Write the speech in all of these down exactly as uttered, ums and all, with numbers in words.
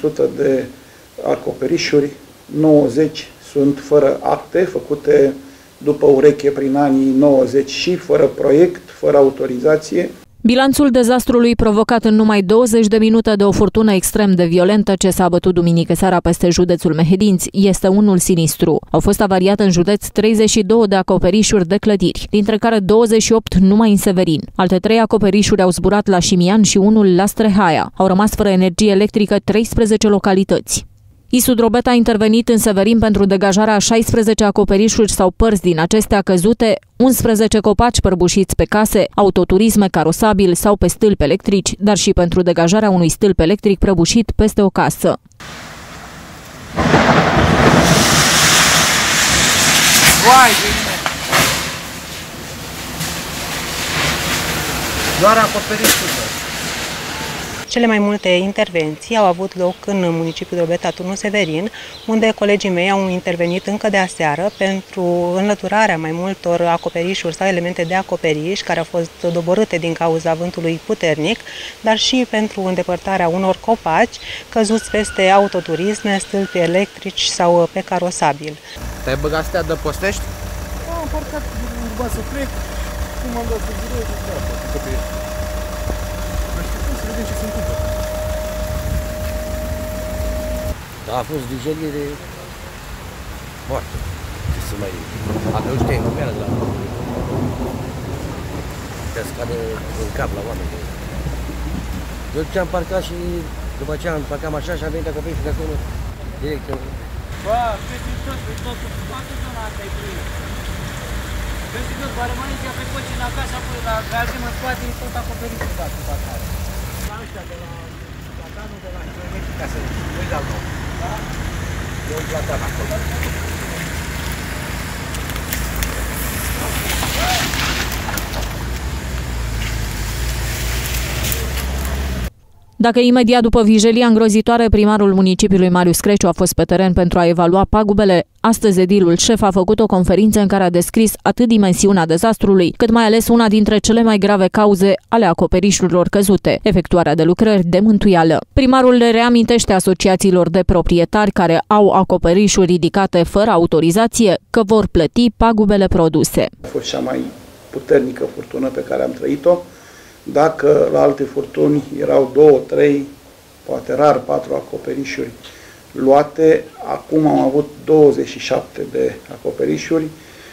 sută de acoperișuri, nouăzeci sunt fără acte, făcute după ureche prin anii nouăzeci și fără proiect, fără autorizație. Bilanțul dezastrului provocat în numai douăzeci de minute de o furtună extrem de violentă ce s-a bătut duminică seara peste județul Mehedinți este unul sinistru. Au fost avariate în județ treizeci și două de acoperișuri de clădiri, dintre care douăzeci și opt numai în Severin. Alte trei acoperișuri au zburat la Șimian și unul la Strehaia. Au rămas fără energie electrică treisprezece localități. Isu Drobet a intervenit în Severin pentru degajarea a șaisprezece acoperișuri sau părți din acestea căzute, unsprezece copaci prăbușiți pe case, autoturisme, carosabili sau pe stâlpi electrici, dar și pentru degajarea unui stâlp electric prăbușit peste o casă. Doar acoperișul. Cele mai multe intervenții au avut loc în municipiul Drobeta, turnul Severin, unde colegii mei au intervenit încă de aseară pentru înlăturarea mai multor acoperișuri sau elemente de acoperiș care au fost doborâte din cauza vântului puternic, dar și pentru îndepărtarea unor copaci căzuți peste autoturisme, stâlpi electrici sau pe carosabil. Te-ai băgat stea de postești? Am parcat urma să plec, cum am dat să zilez, să vedem ce se întâmplă. Da, a fost digelire moarte. Ce să mai... Aveau știi în lumeală de la... Te scade în cap la oameni. Eu ce-am parcat și după aceea am parcat așa și am venit acoperișul de acolo direct. Bă, peste tot, pe tot, toată zona asta e plină. Peste tot, va rămâne chiar pe coci în acasă, apoi la gazim în spate, e tot acoperișul de acolo. La ăștia de la platanul de la Hidroelectric, ca să nu-i dau nou. Da? E un platan acolo. Dacă imediat după vijelia îngrozitoare, primarul municipiului Marius Creciu a fost pe teren pentru a evalua pagubele, astăzi edilul șef a făcut o conferință în care a descris atât dimensiunea dezastrului, cât mai ales una dintre cele mai grave cauze ale acoperișurilor căzute, efectuarea de lucrări de mântuială. Primarul le reamintește asociațiilor de proprietari care au acoperișuri ridicate fără autorizație că vor plăti pagubele produse. A fost cea mai puternică furtună pe care am trăit-o. Dacă la alte furtuni erau două, trei, poate rar patru acoperișuri luate, acum am avut douăzeci și șapte de acoperișuri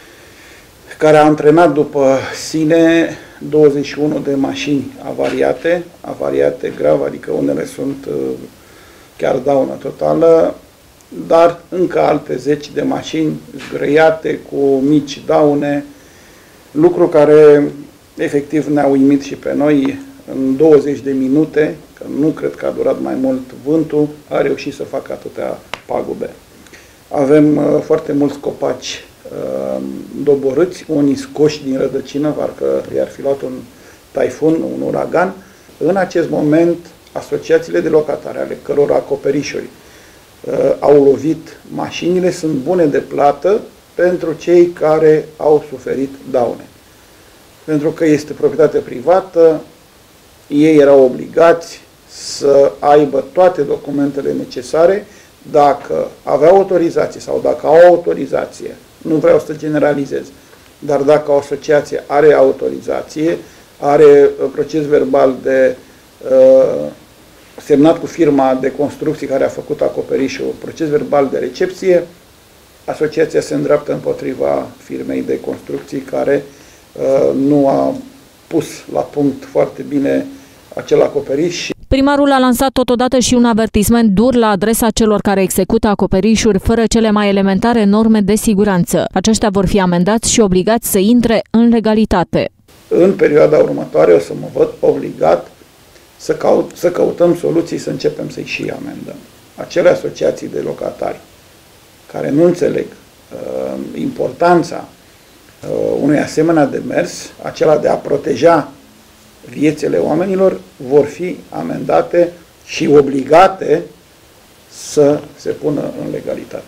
care a antrenat după sine douăzeci și unu de mașini avariate, avariate grav, adică unele sunt chiar daună totală, dar încă alte zeci de mașini zgrăiate cu mici daune, lucru care efectiv ne-a uimit și pe noi. În douăzeci de minute, că nu cred că a durat mai mult vântul, a reușit să facă atâtea pagube. Avem uh, foarte mulți copaci uh, doborâți, unii scoși din rădăcină, parcă i-ar fi luat un taifun, un uragan. În acest moment, asociațiile de locatari, ale căror acoperișuri uh, au lovit mașinile, sunt bune de plată pentru cei care au suferit daune. Pentru că este proprietate privată, ei erau obligați să aibă toate documentele necesare. Dacă aveau autorizație sau dacă au autorizație, nu vreau să generalizez, dar dacă o asociație are autorizație, are proces verbal de uh, semnat cu firma de construcții care a făcut acoperișul, proces verbal de recepție, asociația se îndreaptă împotriva firmei de construcții care uh, nu a pus la punct foarte bine acel acoperiș. Primarul a lansat totodată și un avertisment dur la adresa celor care execută acoperișuri fără cele mai elementare norme de siguranță. Aceștia vor fi amendați și obligați să intre în legalitate. În perioada următoare o să mă văd obligat să, caut, să căutăm soluții, să începem să-i și amendăm. Acele asociații de locatari care nu înțeleg uh, importanța uh, unui asemenea demers, acela de a proteja viețile oamenilor, vor fi amendate și obligate să se pună în legalitate.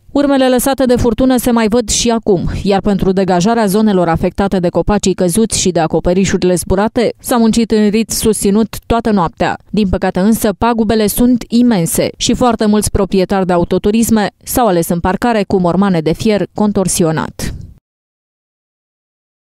Urmele lăsate de furtună se mai văd și acum, iar pentru degajarea zonelor afectate de copacii căzuți și de acoperișurile zburate s-a muncit în ritm susținut toată noaptea. Din păcate însă, pagubele sunt imense și foarte mulți proprietari de autoturisme s-au ales în parcare cu mormane de fier contorsionat.